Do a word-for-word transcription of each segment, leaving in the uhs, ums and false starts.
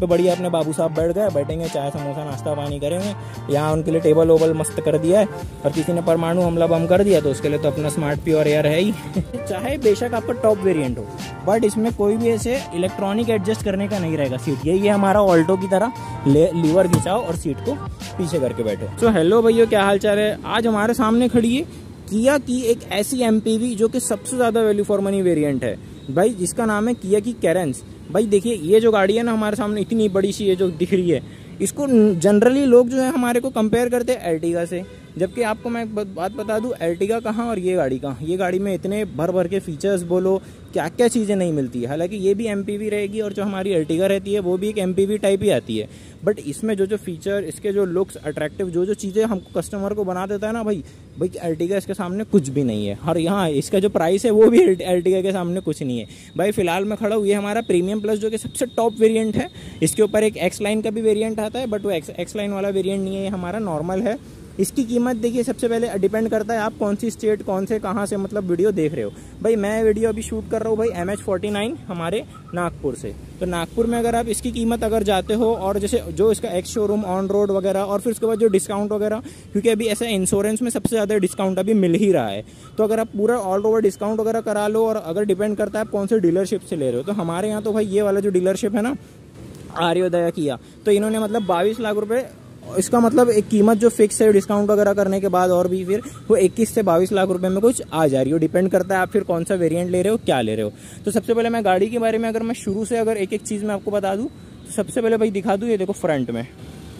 बढ़िया अपने बाबू साहब बैठ गए, बैठेंगे, चाय समोसा नाश्ता पानी करेंगे। यहाँ उनके लिए टेबल वोबल मस्त कर दिया है, और किसी ने परमाणु हमला बम कर दिया तो उसके लिए तो अपना स्मार्ट प्योर एयर है ही। चाहे बेशक आपका टॉप वेरिएंट हो, बट इसमें कोई भी ऐसे इलेक्ट्रॉनिक एडजस्ट करने का नहीं रहेगा सीट। यही है हमारा ऑल्टो की तरह, ले लीवर खिंचाओ और सीट को पीछे करके बैठो। तो हेलो भैया, क्या हाल चाल है। आज हमारे सामने खड़ी है किया की एक ऐसी एमपीवी जो कि सबसे ज़्यादा वैल्यू फॉर मनी वेरिएंट है भाई, जिसका नाम है किया की कैरेंस। भाई देखिए, ये जो गाड़ी है ना हमारे सामने इतनी बड़ी सी है जो दिख रही है, इसको जनरली लोग जो है हमारे को कंपेयर करते हैं एर्टिगा से। जबकि आपको मैं एक बात बता दूं, एर्टिगा कहाँ और ये गाड़ी कहाँ। ये गाड़ी में इतने भर भर के फीचर्स बोलो, क्या क्या चीज़ें नहीं मिलती है। हालांकि ये भी एमपीवी रहेगी, और जो हमारी एर्टिगा रहती है वो भी एक एमपीवी टाइप ही आती है। बट इसमें जो जो फीचर, इसके जो लुक्स, अट्रैक्टिव जो जो चीज़ें हमको कस्टमर को बना देता है ना भाई, भाई एर्टिगा इसके सामने कुछ भी नहीं है। और यहाँ इसका जो प्राइस है वो भी एर्टिगा के सामने कुछ नहीं है भाई। फिलहाल मैं खड़ा हूँ, ये हमारा प्रीमियम प्लस जो कि सबसे टॉप वेरिएंट है। इसके ऊपर एक एक्स लाइन का भी वेरिएंट आता है, बट वो एक्स एक्स लाइन वाला वेरिएंट नहीं है, ये हमारा नॉर्मल है। इसकी कीमत देखिए, सबसे पहले डिपेंड करता है आप कौन सी स्टेट, कौन से कहाँ से मतलब वीडियो देख रहे हो। भाई मैं वीडियो अभी शूट कर रहा हूँ भाई एम एच फोर्टी नाइन हमारे नागपुर से। तो नागपुर में अगर आप इसकी कीमत अगर जाते हो, और जैसे जो इसका एक्स शोरूम ऑन रोड वगैरह, और फिर उसके बाद जो डिस्काउंट वगैरह, क्योंकि अभी ऐसे इंश्योरेंस में सबसे ज़्यादा डिस्काउंट अभी मिल ही रहा है। तो अगर आप पूरा ऑल ओवर डिस्काउंट वगैरह करा लो, और अगर डिपेंड करता है आप कौन से डीलरशिप से ले रहे हो। तो हमारे यहाँ तो भाई ये वाला जो डीलरशिप है ना, आर्योदया किया, तो इन्होंने मतलब बाईस लाख रुपये, इसका मतलब एक कीमत जो फिक्स है डिस्काउंट वगैरह करने के बाद, और भी फिर वो इक्कीस से बाईस लाख रुपए में कुछ आ जा रही हो। डिपेंड करता है आप फिर कौन सा वेरिएंट ले रहे हो, क्या ले रहे हो। तो सबसे पहले मैं गाड़ी के बारे में अगर मैं शुरू से अगर एक एक चीज़ मैं आपको बता दूं, तो सबसे पहले भाई दिखा दूं, ये देखो फ्रंट में,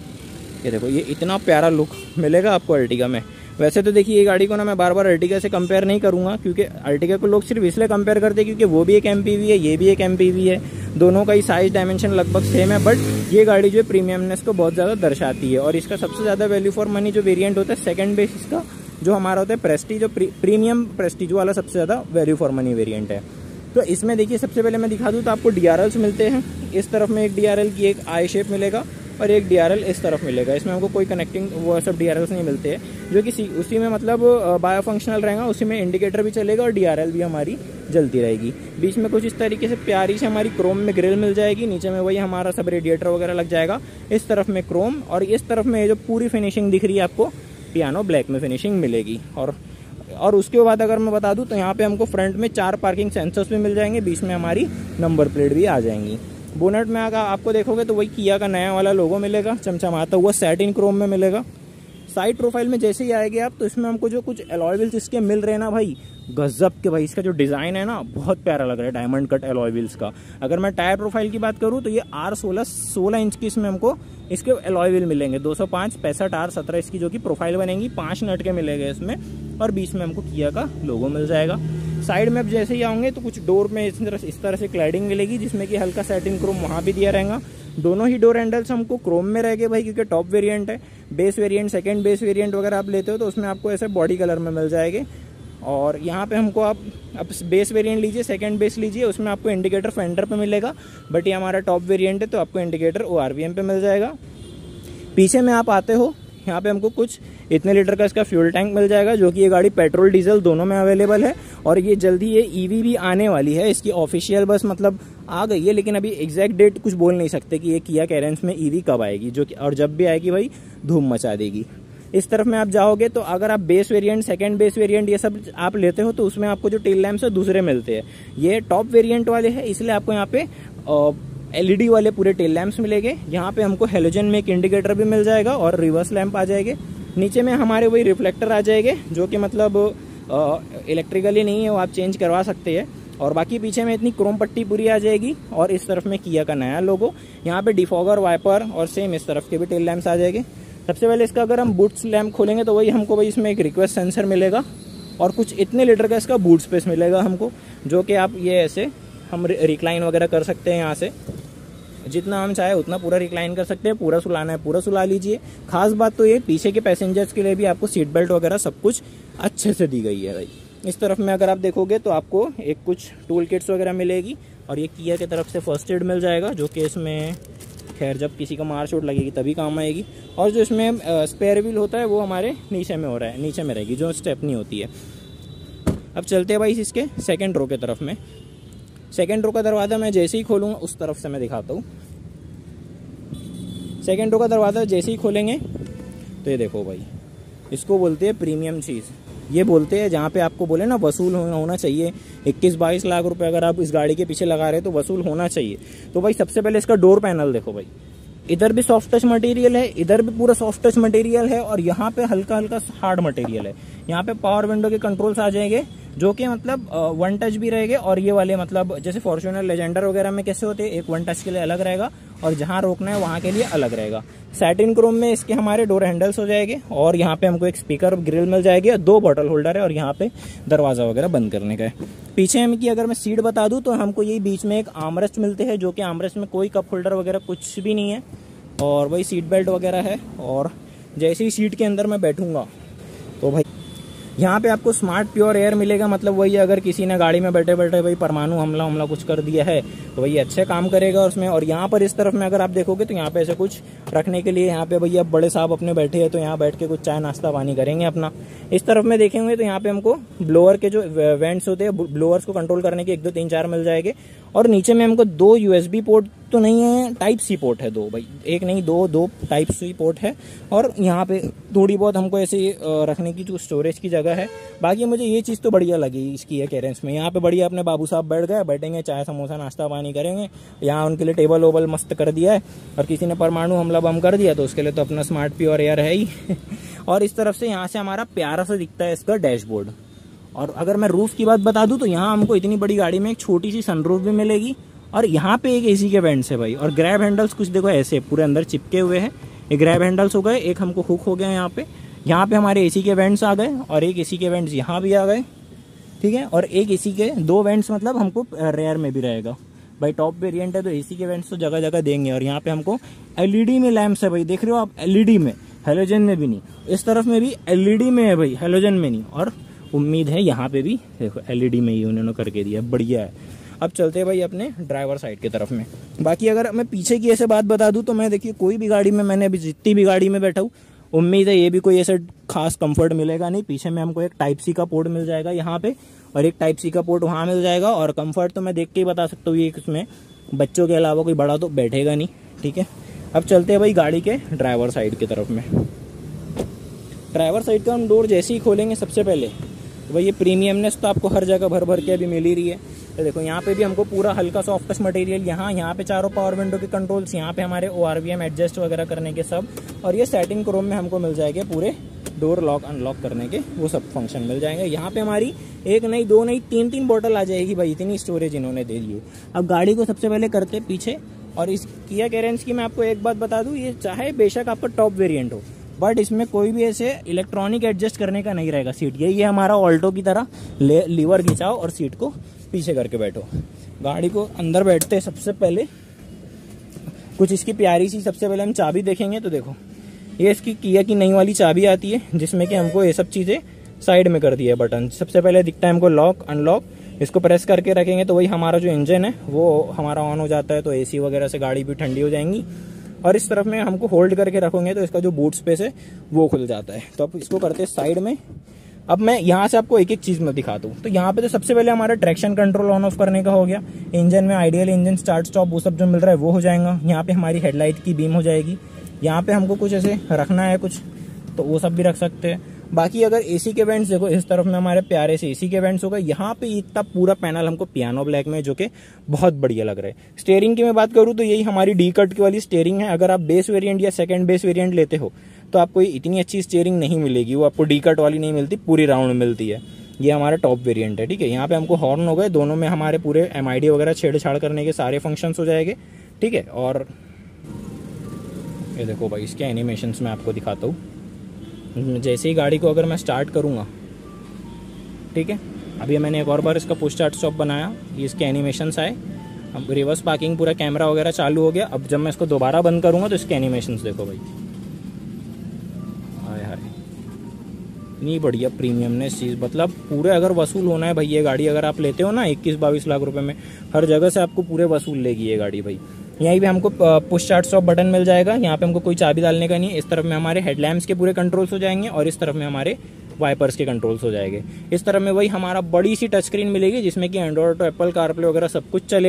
ये देखो, ये इतना प्यारा लुक मिलेगा आपको अर्टिगा में। वैसे तो देखिए, ये गाड़ी को ना मैं बार बार अर्टिगा से कंपेयर नहीं करूंगा, क्योंकि अर्टिगा को लोग सिर्फ इसलिए कंपेयर करते हैं क्योंकि वो भी एक एमपीवी है, ये भी एक एमपीवी है, दोनों का ही साइज डायमेंशन लगभग सेम है। बट ये गाड़ी जो है प्रीमियमनेस को बहुत ज़्यादा दर्शाती है, और इसका सबसे ज़्यादा वैल्यू फॉर मनी जो वेरिएंट होता है सेकंड बेस इसका जो हमारा होता है प्रेस्टीज, जो प्रीमियम प्रेस्टीज वाला सबसे ज़्यादा वैल्यू फॉर मनी वेरिएंट है। तो इसमें देखिए, सबसे पहले मैं दिखा दूँ तो आपको डी आर एल्स मिलते हैं। इस तरफ में एक डी आर एल की एक आई शेप मिलेगा, और एक डी आर एल इस तरफ मिलेगा। इसमें हमको कोई कनेक्टिंग वो सब डी आर एल्स नहीं मिलते हैं, जो कि उसी में मतलब बायो फंक्शनल रहेगा, उसी में इंडिकेटर भी चलेगा और डी आर एल भी हमारी जलती रहेगी। बीच में कुछ इस तरीके से प्यारी से हमारी क्रोम में ग्रिल मिल जाएगी, नीचे में वही हमारा सब रेडिएटर वगैरह लग जाएगा। इस तरफ में क्रोम, और इस तरफ में जो पूरी फिनिशिंग दिख रही है आपको पियानो ब्लैक में फिनिशिंग मिलेगी। और और उसके बाद अगर मैं बता दूं तो यहाँ पे हमको फ्रंट में चार पार्किंग सेंसर्स भी मिल जाएंगे, बीच में हमारी नंबर प्लेट भी आ जाएंगी। बोनट में अगर आपको देखोगे तो वही किया का नया वाला लोगो मिलेगा, चमचमाता हुआ सैटिन क्रोम में मिलेगा। साइड प्रोफाइल में जैसे ही आएंगे आप, तो इसमें हमको जो कुछ अलॉय व्हील्स इसके मिल रहे हैं ना भाई, गजब के भाई। इसका जो डिज़ाइन है ना बहुत प्यारा लग रहा है, डायमंड कट अलॉय व्हील्स का। अगर मैं टायर प्रोफाइल की बात करूँ तो ये आर सोलह सोलह इंच की इसमें हमको इसके अलॉय व्हील मिलेंगे, दो सौ पाँच पैंसठ आर सत्रह इसकी जो कि प्रोफाइल बनेंगी, पाँच नट के मिलेंगे इसमें, और बीच में हमको किया का लोगो मिल जाएगा। साइड में अब जैसे ही आएंगे तो कुछ डोर में इस तरह इस तरह से क्लैडिंग मिलेगी, जिसमें कि हल्का सैटिन क्रोम वहाँ भी दिया रहेगा। दोनों ही डोर हैंडल्स हमको क्रोम में रहेंगे भाई, क्योंकि टॉप वेरिएंट है। Base variant, second base variant वगैरह आप लेते हो तो उसमें आपको ऐसे बॉडी कलर में मिल जाएंगे। और यहाँ पे हमको आप अब बेस वेरिएंट लीजिए, सेकंड बेस लीजिए, उसमें आपको इंडिकेटर फेंडर पे मिलेगा। बट ये हमारा टॉप वेरिएंट है तो आपको indicator O R V M पे मिल जाएगा। पीछे में आप आते हो, यहाँ पे हमको कुछ इतने लीटर का इसका फ्यूल टैंक मिल जाएगा, जो कि ये गाड़ी पेट्रोल डीजल दोनों में अवेलेबल है। और ये जल्दी ये ईवी भी आने वाली है, इसकी ऑफिशियल बस मतलब आ गई है, लेकिन अभी एग्जैक्ट डेट कुछ बोल नहीं सकते कि ये किया कैरेंस में ईवी कब आएगी, जो कि और जब भी आएगी भाई धूम मचा देगी। इस तरफ में आप जाओगे तो अगर आप base variant, second base variant ये सब आप लेते हो तो उसमें आपको जो टेल लैंप्स है दूसरे मिलते हैं। ये टॉप वेरिएंट वाले हैं, इसलिए आपको यहाँ पे एलईडी वाले पूरे टेल लैंप्स मिलेंगे। यहाँ पे हमको हेलोजन में एक इंडिकेटर भी मिल जाएगा और रिवर्स लैंप आ जाएंगे। नीचे में हमारे वही रिफ्लेक्टर आ जाएंगे, जो कि मतलब इलेक्ट्रिकली नहीं है, वो आप चेंज करवा सकते हैं। और बाकी पीछे में इतनी क्रोम पट्टी पूरी आ जाएगी, और इस तरफ में किया का नया लोगो। यहाँ पे डिफॉगर, वाइपर और सेम इस तरफ के भी टेल लैंप्स आ जाएंगे। सबसे पहले इसका अगर हम बूट्स लैंप खोलेंगे तो वही हमको भाई इसमें एक रिक्वेस्ट सेंसर मिलेगा, और कुछ इतने लीटर का इसका बूट स्पेस मिलेगा हमको, जो कि आप ये ऐसे हम रिक्लाइन वगैरह कर सकते हैं। यहाँ से जितना हम चाहे उतना पूरा रिक्लाइन कर सकते हैं, पूरा सुलाना है पूरा सुला लीजिए। खास बात तो ये पीछे के पैसेंजर्स के लिए भी आपको सीट बेल्ट वगैरह सब कुछ अच्छे से दी गई है भाई। इस तरफ में अगर आप देखोगे तो आपको एक कुछ टूल किट्स वगैरह मिलेगी, और ये किया की तरफ से फर्स्ट एड मिल जाएगा, जो कि इसमें खैर जब किसी का मार चोट लगेगी तभी काम आएगी। और जो इसमें स्पेयर व्हील होता है वो हमारे नीचे में हो रहा है, नीचे में रहेगी, जो स्टेपनी होती है। अब चलते हैं भाई इसके सेकेंड रो के तरफ में। सेकेंड रो का दरवाज़ा मैं जैसे ही खोलूँगा उस तरफ से मैं दिखाता हूँ। सेकेंड रो का दरवाज़ा जैसे ही खोलेंगे तो ये देखो भाई, इसको बोलते हैं प्रीमियम चीज़। ये बोलते हैं जहाँ पे आपको बोले ना वसूल होना चाहिए, इक्कीस बाईस लाख रुपए अगर आप इस गाड़ी के पीछे लगा रहे हैं तो वसूल होना चाहिए। तो भाई सबसे पहले इसका डोर पैनल देखो भाई, इधर भी सॉफ्ट टच मटेरियल है, इधर भी पूरा सॉफ्ट टच मटेरियल है, और यहाँ पे हल्का हल्का हार्ड मटेरियल है। यहाँ पे पावर विंडो के कंट्रोल्स आ जाएंगे जो कि मतलब वन टच भी रहेंगे, और ये वाले मतलब जैसे फॉर्च्यूनर लेजेंडर वगैरह में कैसे होते हैं, एक वन टच के लिए अलग रहेगा और जहाँ रोकना है वहाँ के लिए अलग रहेगा। सैटिन क्रोम में इसके हमारे डोर हैंडल्स हो जाएंगे, और यहाँ पे हमको एक स्पीकर ग्रिल मिल जाएगी, दो बॉटल होल्डर है, और यहाँ पे दरवाजा वगैरह बंद करने का है। पीछे हम की अगर मैं सीट बता दूं तो हमको यही बीच में एक आर्मरेस्ट मिलते हैं, जो कि आर्मरेस्ट में कोई कप होल्डर वगैरह कुछ भी नहीं है, और वही सीट बेल्ट वगैरह है। और जैसे ही सीट के अंदर मैं बैठूंगा तो भाई यहाँ पे आपको स्मार्ट प्योर एयर मिलेगा। मतलब वही अगर किसी ने गाड़ी में बैठे बैठे भाई परमाणु हमला हमला कुछ कर दिया है तो वही अच्छे काम करेगा उसमें। और यहाँ पर इस तरफ में अगर आप देखोगे तो यहाँ पे ऐसे कुछ रखने के लिए, यहाँ पे भैया बड़े साहब अपने बैठे हैं तो यहाँ बैठ के कुछ चाय नाश्ता पानी करेंगे अपना। इस तरफ में देखेंगे तो यहाँ पे हमको ब्लोअर के जो वेंट्स होते हैं, ब्लोअर्स को कंट्रोल करने के एक दो तीन चार मिल जाएंगे। और नीचे में हमको दो यूएसबी पोर्ट तो नहीं है, टाइप सी पोर्ट है दो भाई, एक नहीं दो दो टाइप सी पोर्ट है। और यहाँ पे थोड़ी बहुत हमको ऐसे रखने की जो स्टोरेज की जगह है। बाकी मुझे ये चीज़ तो बढ़िया लगी इसकी कैरेंस में, यहाँ पे बढ़िया अपने बाबू साहब बैठ गए, बैठेंगे चाय समोसा नाश्ता पानी करेंगे। यहाँ उनके लिए टेबल वोबल मस्त कर दिया है, और किसी ने परमाणु हमला बम कर दिया तो उसके लिए तो अपना स्मार्ट प्योर एयर है ही। और इस तरफ से यहाँ से हमारा प्यारा सा दिखता है इसका डैशबोर्ड। और अगर मैं रूफ की बात बता दूं तो यहाँ हमको इतनी बड़ी गाड़ी में एक छोटी सी सनरूफ भी मिलेगी, और यहाँ पे एक एसी के वेंट्स है भाई। और ग्रैब हैंडल्स कुछ देखो ऐसे पूरे अंदर चिपके हुए हैं, ये ग्रैब हैंडल्स हो गए, एक हमको हुक हो गया यहाँ पे। यहाँ पे हमारे एसी के वेंट्स आ गए, और एक एसी के वेंट्स यहाँ भी आ गए, ठीक है। और एक एसी के दो वेंट्स मतलब हमको रेयर में भी रहेगा भाई। टॉप वेरिएंट है तो एसी के वेंट्स तो जगह जगह देंगे। और यहाँ पे हमको एलईडी में लैंप्स है भाई, देख रहे हो आप, एलईडी में, हेलोजन में भी नहीं। इस तरफ में भी एलईडी में है भाई, हेलोजन में नहीं। और उम्मीद है यहाँ पे भी देखो एलईडी में ही उन्होंने करके दिया, बढ़िया है। अब चलते हैं भाई अपने ड्राइवर साइड की तरफ में। बाकी अगर मैं पीछे की ऐसे बात बता दूं तो मैं देखिए कोई भी गाड़ी में, मैंने अभी जितनी भी गाड़ी में बैठा हूँ, उम्मीद है ये भी कोई ऐसे खास कंफर्ट मिलेगा नहीं। पीछे में हमको एक टाइप सी का पोर्ट मिल जाएगा यहाँ पे, और एक टाइप सी का पोर्ट वहाँ मिल जाएगा। और कंफर्ट तो मैं देख के ही बता सकता हूँ, ये इसमें बच्चों के अलावा कोई बड़ा तो बैठेगा नहीं, ठीक है। अब चलते हैं भाई गाड़ी के ड्राइवर साइड की तरफ में। ड्राइवर साइड का हम डोर जैसे ही खोलेंगे सबसे पहले तो भाई ये प्रीमियमनेस तो आपको हर जगह भर भर के अभी मिल ही रही है। तो देखो यहाँ पे भी हमको पूरा हल्का सॉफ्ट टच मटेरियल, यहाँ यहाँ पे चारों पावर विंडो के कंट्रोल्स, यहाँ पे हमारे O R V M adjust वगैरह करने के सब, और ये सैटिन क्रोम में हमको मिल जाएंगे पूरे डोर लॉक अनलॉक करने के वो सब फंक्शन मिल जाएंगे। यहाँ पे हमारी एक नहीं दो नहीं तीन तीन बॉटल आ जाएगी भाई, इतनी स्टोरेज इन्होंने दे दी है। अब गाड़ी को सबसे पहले करते पीछे, और इस किया कैरेंस की मैं आपको एक बात बता दूं, ये चाहे बेशक आपका टॉप वेरिएंट हो बट इसमें कोई भी ऐसे इलेक्ट्रॉनिक एडजस्ट करने का नहीं रहेगा सीट। ये ये हमारा ऑल्टो की तरह ले, लीवर खिंचाओ और सीट को पीछे करके बैठो। गाड़ी को अंदर बैठते सबसे पहले कुछ इसकी प्यारी सी, सबसे पहले हम चाबी देखेंगे तो देखो ये इसकी किया की नई वाली चाबी आती है, जिसमें कि हमको ये सब चीज़ें साइड में कर दिया है बटन। सबसे पहले दिखता है हमको लॉक अनलॉक, इसको प्रेस करके रखेंगे तो वही हमारा जो इंजन है वो हमारा ऑन हो जाता है, तो एसी वगैरह से गाड़ी भी ठंडी हो जाएंगी। और इस तरफ में हमको होल्ड करके रखोगे तो इसका जो बूट स्पेस है वो खुल जाता है। तो अब इसको करते हैं साइड में। अब मैं यहाँ से आपको एक एक चीज़ में दिखाता हूँ। तो यहाँ पे तो सबसे पहले हमारा ट्रैक्शन कंट्रोल ऑन ऑफ करने का हो गया, इंजन में आइडियल इंजन स्टार्ट स्टॉप वो सब जो मिल रहा है वो हो जाएगा। यहाँ पे हमारी हेडलाइट की बीम हो जाएगी। यहाँ पे हमको कुछ ऐसे रखना है कुछ तो वो सब भी रख सकते हैं। बाकी अगर एसी के वेंट्स देखो, इस तरफ में हमारे प्यारे से एसी के वेंट्स होगा। यहाँ पे इतना पूरा पैनल हमको पियानो ब्लैक में, जो कि बहुत बढ़िया लग रहा है। स्टीयरिंग की मैं बात करूँ तो यही हमारी डी कट की वाली स्टीयरिंग है। अगर आप बेस वेरिएंट या सेकंड बेस वेरिएंट लेते हो तो आपको इतनी अच्छी स्टीयरिंग नहीं मिलेगी, वो आपको डी कट वाली नहीं मिलती, पूरी राउंड मिलती है। ये हमारा टॉप वेरिएंट है, ठीक है। यहाँ पे हमको हॉर्न हो गए, दोनों में हमारे पूरे एम आई डी वगैरह छेड़छाड़ करने के सारे फंक्शन हो जाएंगे, ठीक है। और ये देखो भाई इसके एनिमेशंस मैं आपको दिखाता हूँ। जैसे ही गाड़ी को अगर मैं स्टार्ट करूँगा, ठीक है, अभी मैंने एक और बार इसका पुश स्टार्ट स्टॉप बनाया, ये इसके एनिमेशंस आए। अब रिवर्स पार्किंग पूरा कैमरा वगैरह चालू हो गया। अब जब मैं इसको दोबारा बंद करूँगा तो इसके एनिमेशंस देखो भाई, हाय हाय इतनी बढ़िया प्रीमियमनेस चीज़। मतलब पूरे अगर वसूल होना है भाई, ये गाड़ी अगर आप लेते हो ना इक्कीस बाईस लाख रुपए में, हर जगह से आपको पूरे वसूल लेगी ये गाड़ी भाई। यहीं पे हमको पुश स्टार्ट स्टॉप बटन मिल जाएगा। यहाँ पे हमको कोई चाबी डालने का नहीं है। इस तरफ में हमारे हेडलैम्प्स के पूरे कंट्रोल्स हो जाएंगे, और इस तरफ में हमारे वाइपर्स के कंट्रोल्स हो जाएंगे। इस तरफ में वही हमारा बड़ी सी टच स्क्रीन मिलेगी, जिसमें कि एंड्रॉइड तो एप्पल कारप्ले वगैरह सब कुछ चलेगा।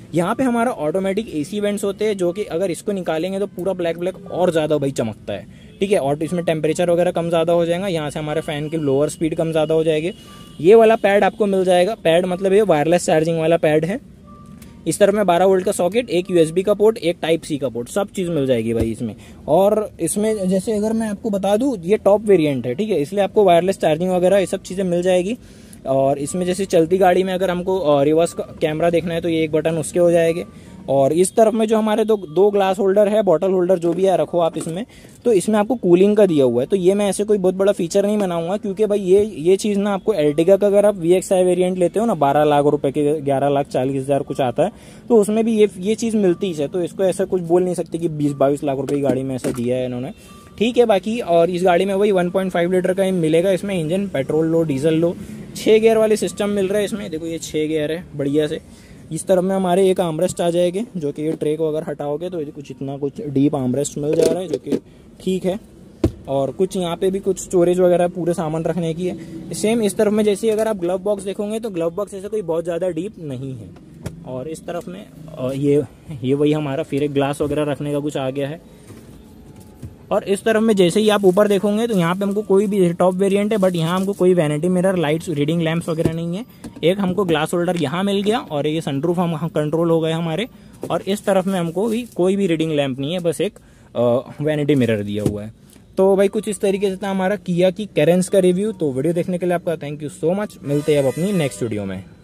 यहाँ पे हमारा ऑटोमेटिक एसी वेंट्स होते हैं, जो कि अगर इसको निकालेंगे तो पूरा ब्लैक ब्लैक और ज़्यादा भाई चमकता है, ठीक है। और इसमें टेम्परेचर वगैरह कम ज़्यादा हो जाएगा, यहाँ से हमारे फ़ैन की लोअर स्पीड कम ज़्यादा हो जाएगी। ये वाला पैड आपको मिल जाएगा, पैड मतलब ये वायरलेस चार्जिंग वाला पैड है। इस तरफ में बारह वोल्ट का सॉकेट, एक यूएसबी का पोर्ट, एक टाइप सी का पोर्ट, सब चीज़ मिल जाएगी भाई इसमें। और इसमें जैसे अगर मैं आपको बता दूं, ये टॉप वेरिएंट है, ठीक है, इसलिए आपको वायरलेस चार्जिंग वगैरह ये सब चीज़ें मिल जाएगी। और इसमें जैसे चलती गाड़ी में अगर हमको रिवर्स कैमरा देखना है तो ये एक बटन उसके हो जाएंगे। और इस तरफ में जो हमारे दो दो ग्लास होल्डर है, बॉटल होल्डर जो भी है रखो आप इसमें, तो इसमें आपको कूलिंग का दिया हुआ है। तो ये मैं ऐसे कोई बहुत बड़ा फीचर नहीं बनाऊंगा, क्योंकि भाई ये ये चीज़ ना आपको एर्टिगा का अगर आप वी एक्स आई वेरियंट लेते हो ना, बारह लाख रुपए के, ग्यारह लाख चालीस हज़ार कुछ आता है, तो उसमें भी ये ये चीज़ मिलती है। तो इसको ऐसा कुछ बोल नहीं सकते कि बीस बाईस लाख रुपए की गाड़ी में ऐसा दिया है इन्होंने, ठीक है। बाकी और इस गाड़ी में वही वन पॉइंट फाइव लीटर का मिलेगा इसमें इंजन, पेट्रोल लो डीजल लो, छः गियर वाले सिस्टम मिल रहा है इसमें। देखो ये छः गियर है बढ़िया से। इस तरफ में हमारे एक आर्मरेस्ट आ जाएंगे, जो कि ये ट्रे को अगर हटाओगे तो कुछ इतना कुछ डीप आर्मरेस्ट मिल जा रहा है, जो कि ठीक है। और कुछ यहाँ पे भी कुछ स्टोरेज वगैरह पूरे सामान रखने की है। सेम इस तरफ में जैसे अगर आप ग्लव बॉक्स देखोगे तो ग्लव बॉक्स ऐसे कोई बहुत ज़्यादा डीप नहीं है। और इस तरफ में ये ये वही हमारा फिर एक ग्लास वगैरह रखने का कुछ आ गया है। और इस तरफ में जैसे ही आप ऊपर देखोगे तो यहाँ पे हमको कोई भी टॉप वेरिएंट है, बट यहाँ हमको कोई vanity mirror, lights, reading lamps वगैरह नहीं है। एक हमको ग्लास होल्डर यहाँ मिल गया और ये सनरूफ हम कंट्रोल हो गए हमारे। और इस तरफ में हमको भी कोई भी रीडिंग लैंप नहीं है, बस एक वैनिटी मिरर दिया हुआ है। तो भाई कुछ इस तरीके से था हमारा किया की कैरेंस का रिव्यू। तो वीडियो देखने के लिए आपका थैंक यू सो मच। मिलते हैं अब अपनी नेक्स्ट वीडियो में।